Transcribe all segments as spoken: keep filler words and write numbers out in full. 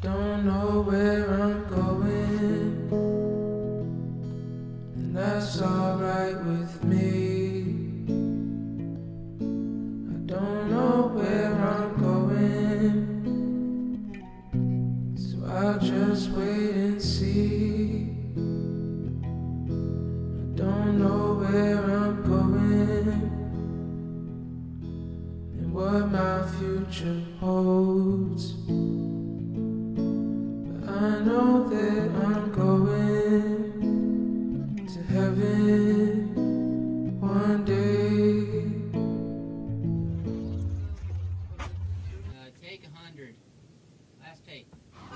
don't know where I'm going, and that's alright with me. I don't know where I'm going, so I'll just wait and see. I don't know where I'm going and what my future holds, but I know that I'm going to heaven one day. Uh, take a hundred. Last take.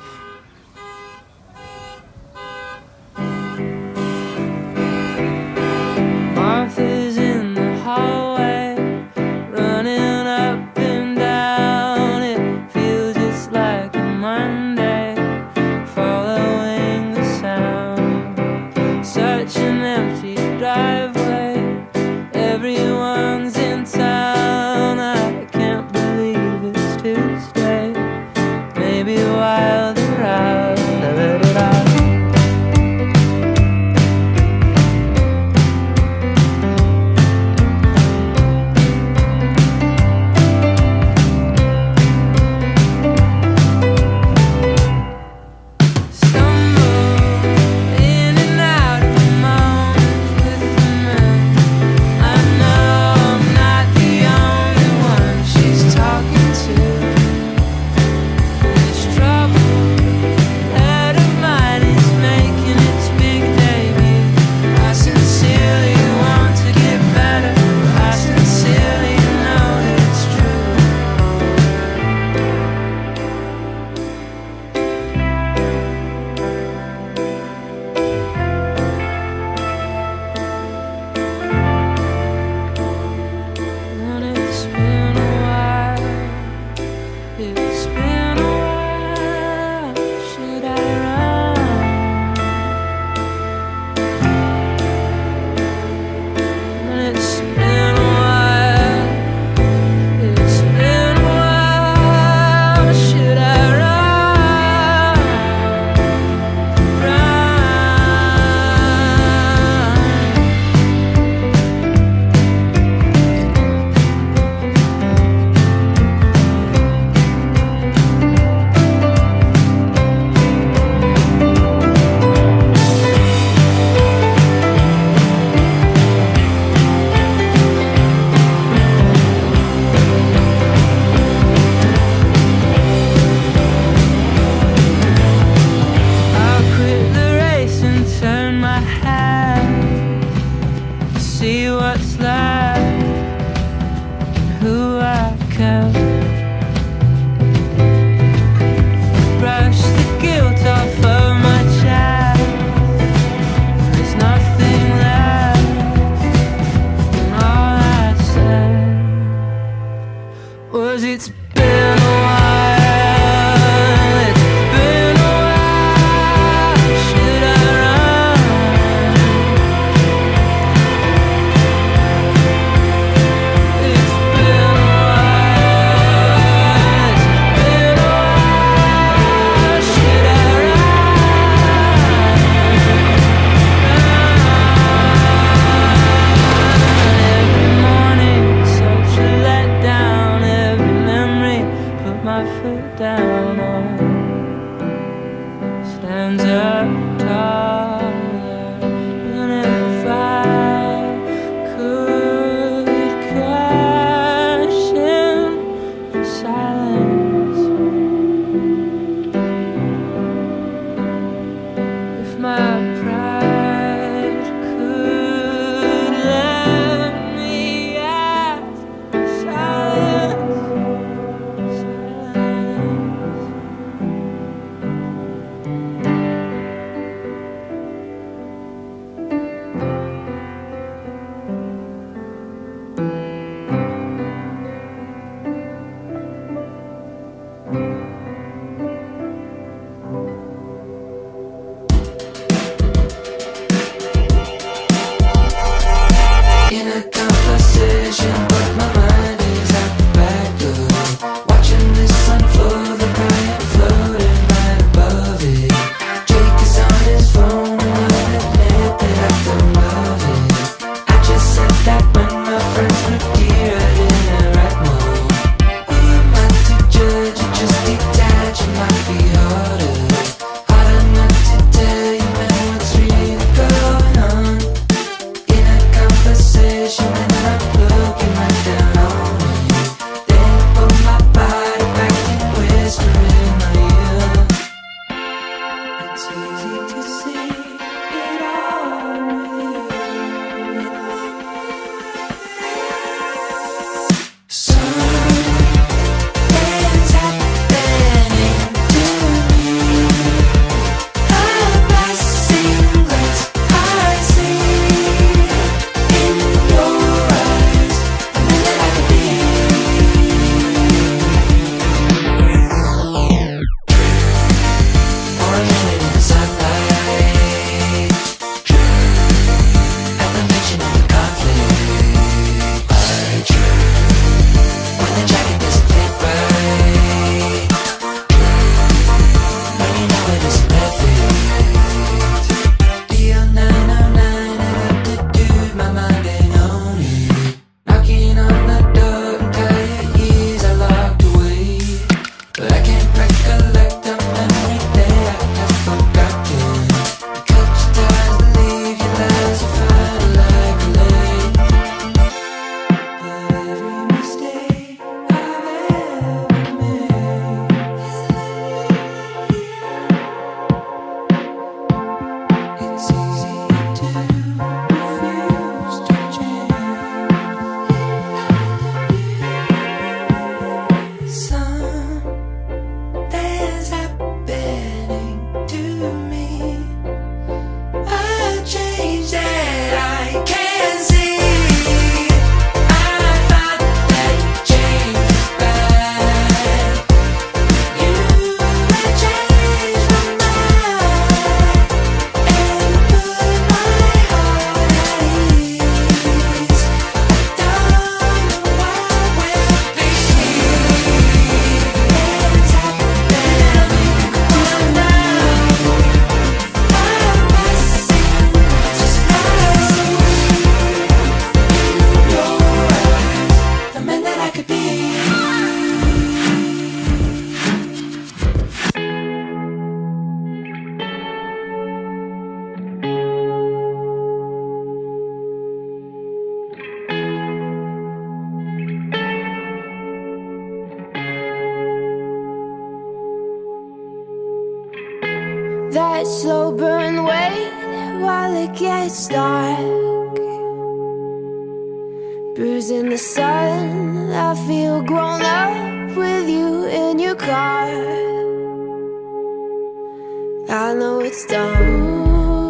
Martha's in the hallway, running up and down. It feels just like a Monday, following the sound. Such an empty driveway, everyone's in town. I can't believe it's Tuesday, maybe while they're out, I let it out. See what's left, who I kept. Brush the guilt off of my chest. There's nothing left, and all I said was it's been a while, it's been a while, should I run? It's been a while, it's been a while, should I run? Every morning, such a letdown, every memory put my foot down on stands up taller. And if I could crash in the silence, if my pride could let me ask for silence, in a conversation, but my mind is out the back door, watching this unfold, the crying float in my that slow burn wait while it gets dark. Bruising the sun, I feel grown up with you in your car. I know it's dumb.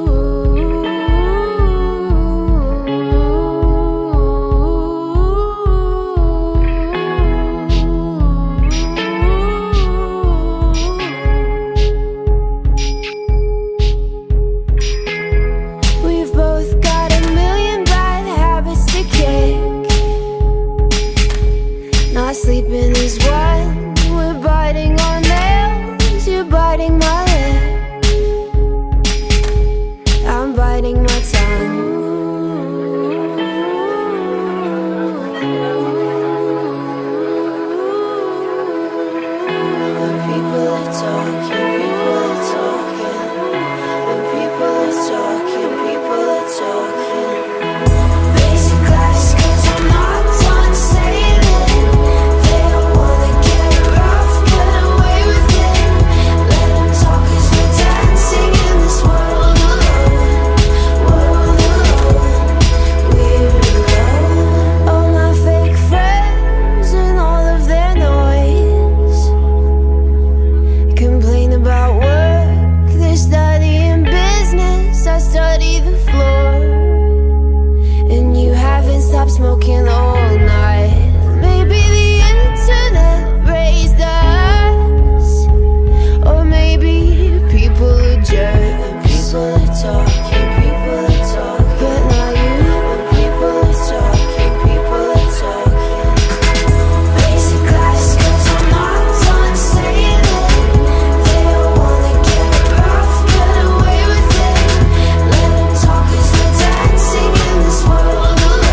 Not sleeping is what we're biting on nails. You're biting my lip, I'm biting my tongue. When people are talking, people are talking. When people are talking, people are talking. Basic class, 'cause I'm not done saying it. Stop smoking all night. Maybe the internet raised us, or maybe people are jerks. People are talking, people are talking, but not you. When people are talking, people are talking. Basic class, 'cause I'm not done saying it. They don't wanna get rough, get away with it. Let them talk, 'cause we're dancing in this world.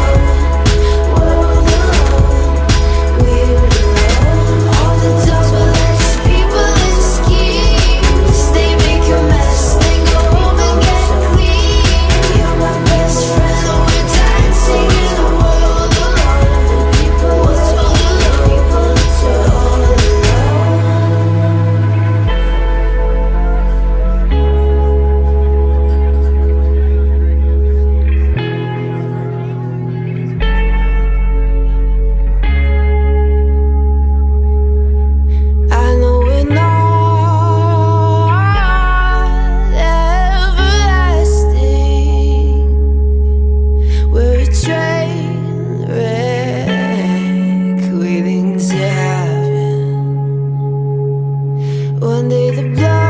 One day the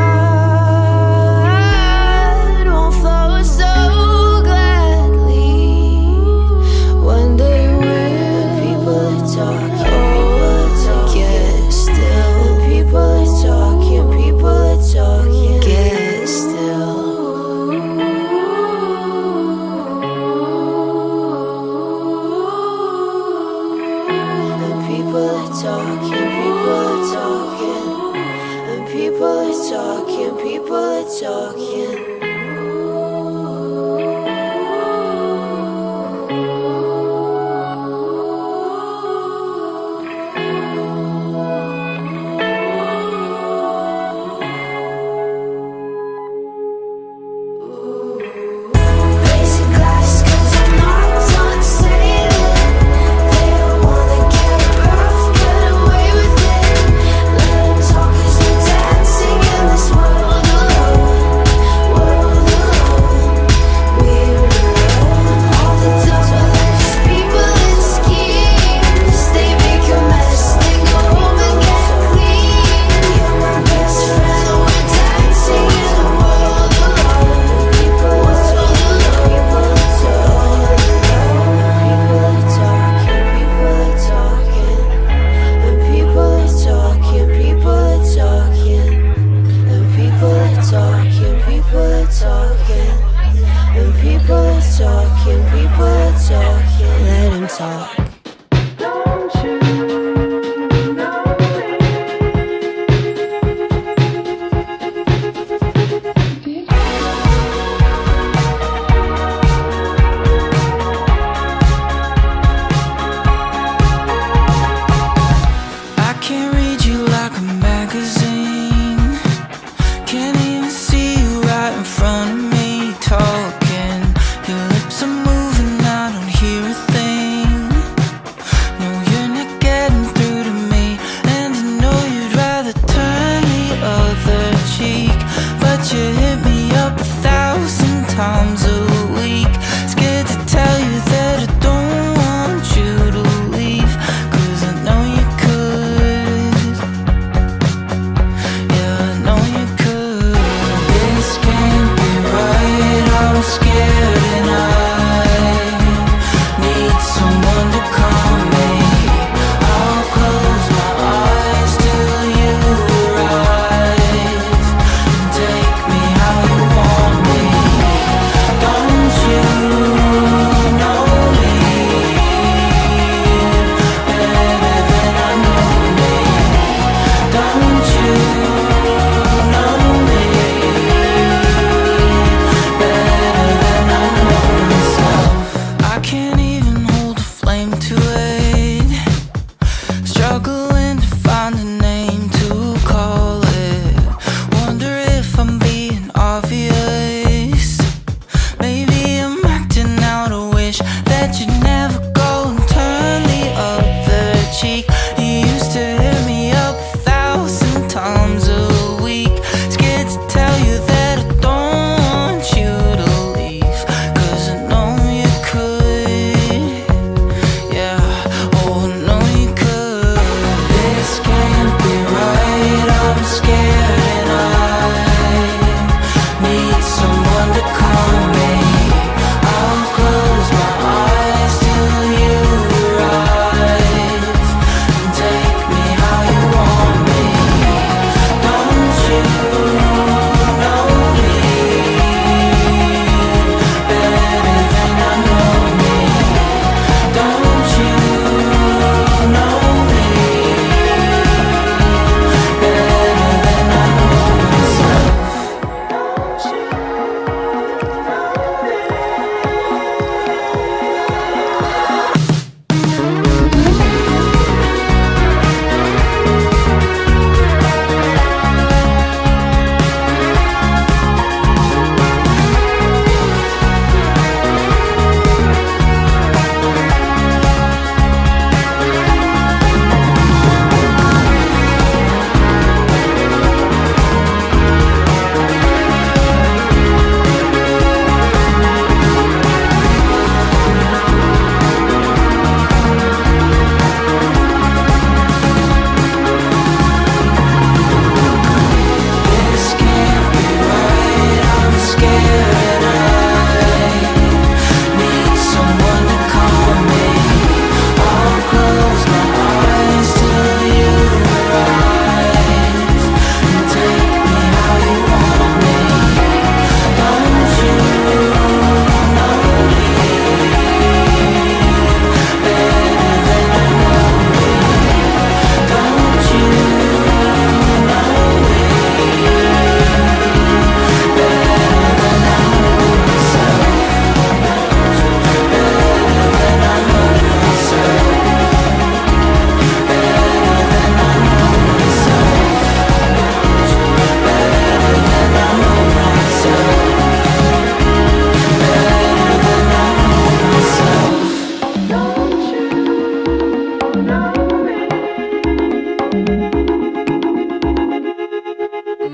blood won't flow so gladly. One day we'll. People are talking, people are talking. Get still. People are talking, people are talking. Get still. People are talking, people are talking. People are talking, people are talking. World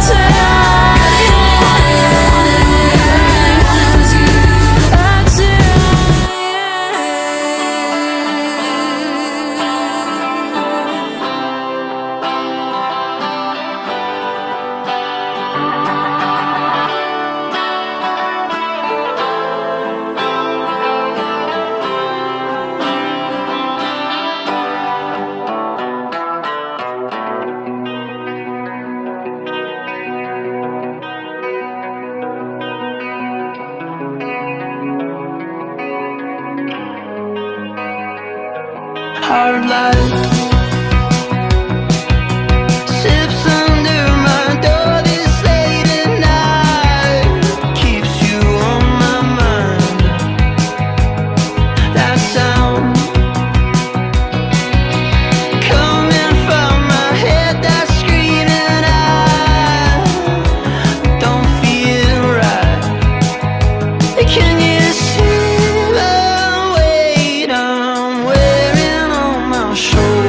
Hard life sips under my door this late at night, keeps you on my mind. That sound coming from my head, that screaming, I don't feel right. Can you see the weight I'm wearing on my shoulders?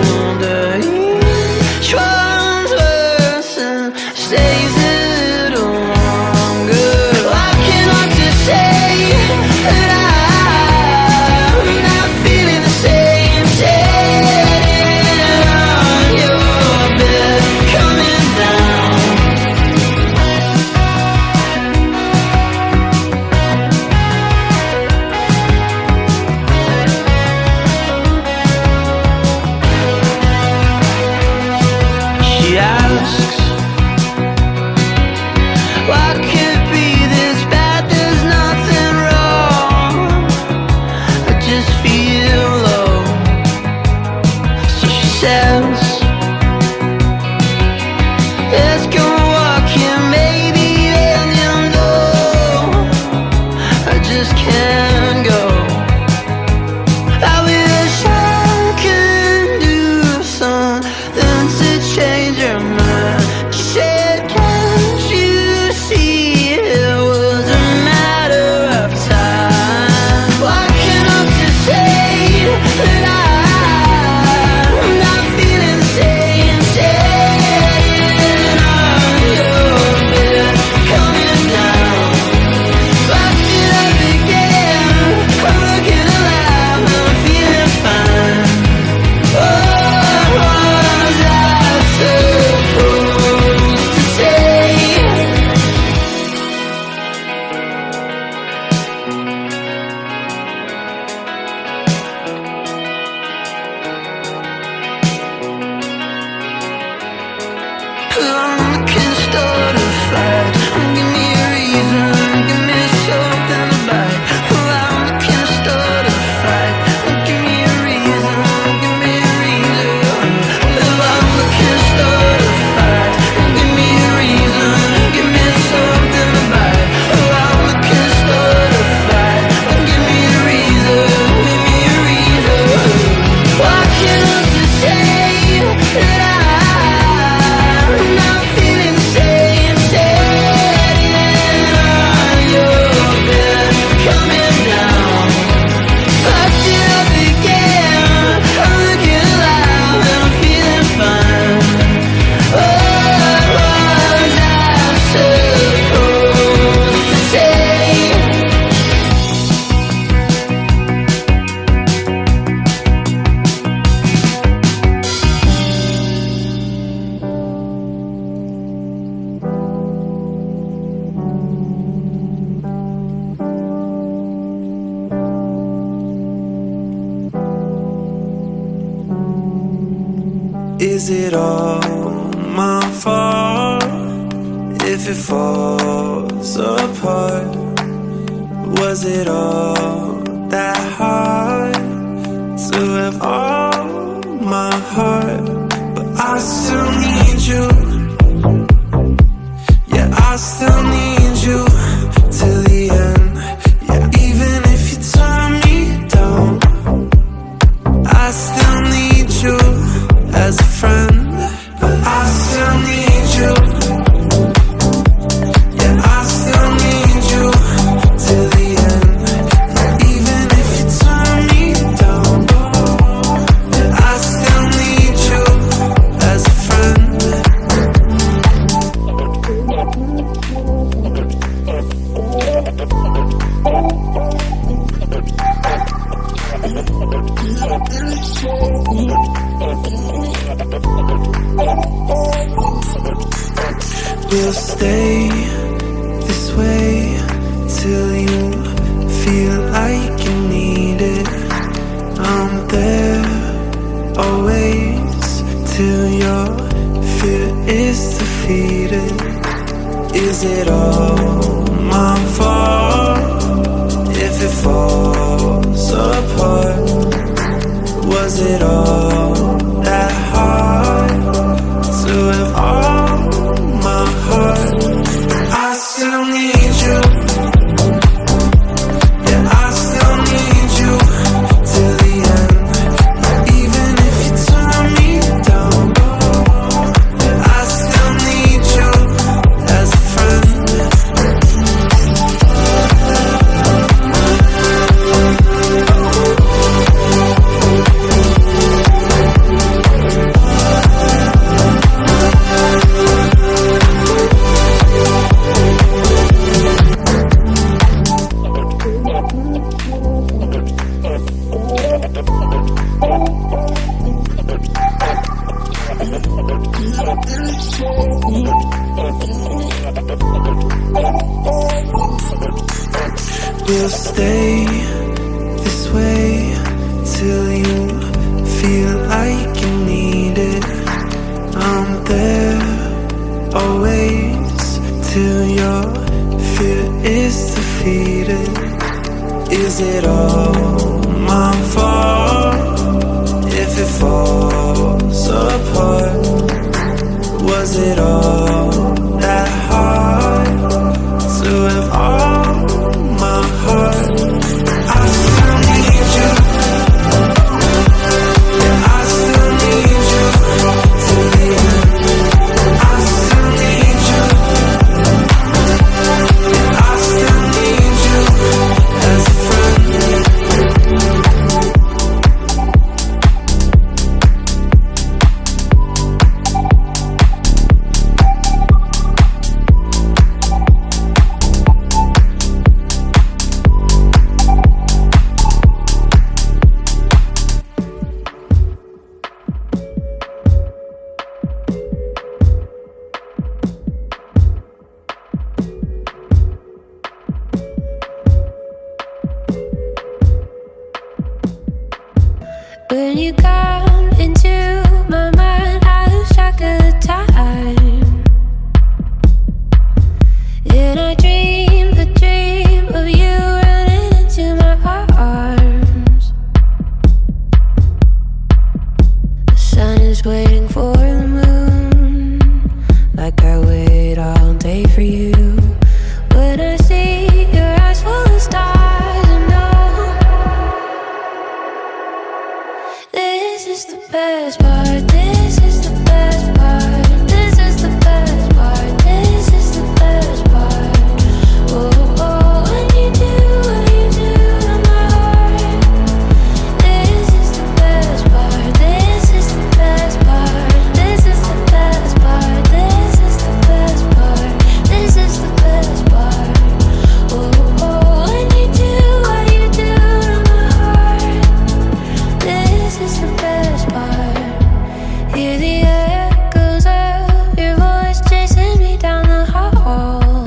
Is it all my fault if it falls apart? Was it all that hard to have all my heart? But I still need you. Yeah, I still need you till the end. Yeah, even if you turn me down, I still need you as a friend. But I still need you. Yeah, I still need you till the end. Yeah, even if you turn me down, yeah, I still need you as a friend. We'll stay this way till you feel like you need it. I'm there always till your fear is defeated. Is it all my fault if it falls apart? Was it all that hard to have all my heart? I still need you. Yeah, I still need you till the end. Even if you turn me down, yeah, I still need you as a friend. We'll stay this way till you feel like you need it. I'm there always till your fear is defeated. Is it all my fault if it falls apart? Was it all that hard to have all my heart? I still need you. Yeah, I still need you till the end. I still need you. Yeah, I still need you as a friend. When you come into my mind, I lose track of time. And I dream the dream of you running into my arms. The sun is waiting for the moon, like I wait all day for you. When I see your eyes full of stars, I know this is the best part, this is the best part, this is the best part, this is the best part. Oh, oh, when you do what you do to my heart, this is the best part, this is the best part, this is the best part, this is the best part, this is the best part. Oh, oh, when you do what you do to my heart, this is the best part. Hear the echoes of your voice chasing me down the hall.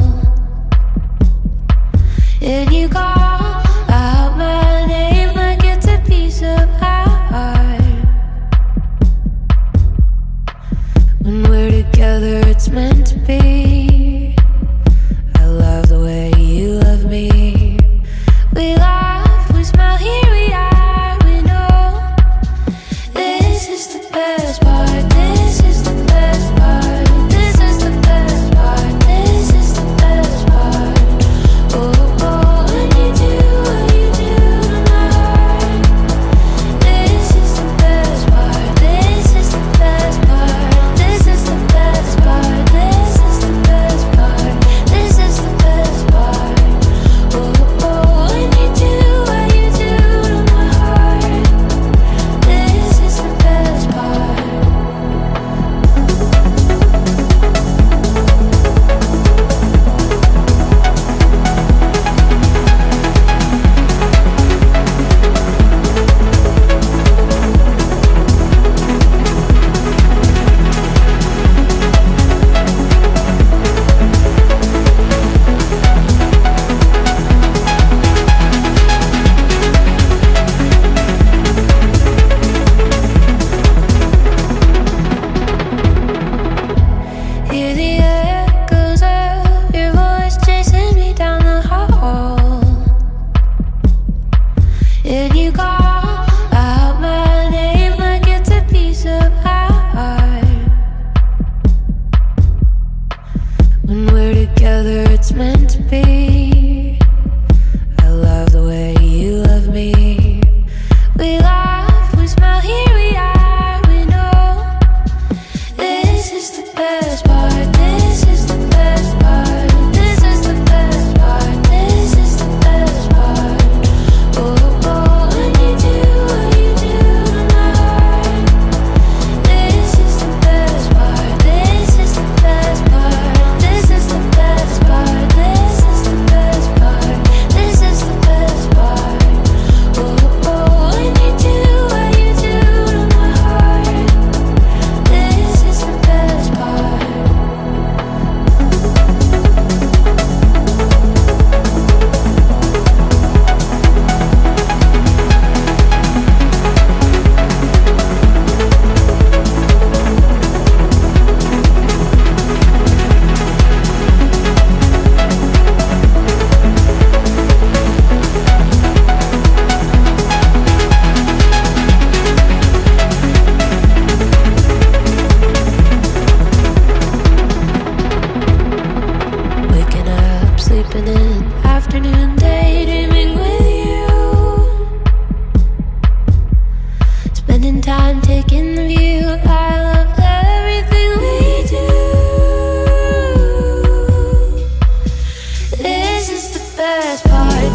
And you call out my name like it's a piece of art. must be. I love the way you love me. We laugh, we smile, here we are, we know. This is the best part, this is the best part. This is the best part, this is the best part. Oh, oh, when you do what you do to my heart. This is the best part, this is the best part. This is the best part, this is the best part. This is the best part. Oh, oh, when you do what you do to my heart. This is the best part. Waking up, sleeping in, afternoon, daydreaming with you. Spending time taking the view. I love everything we do. This is the best part.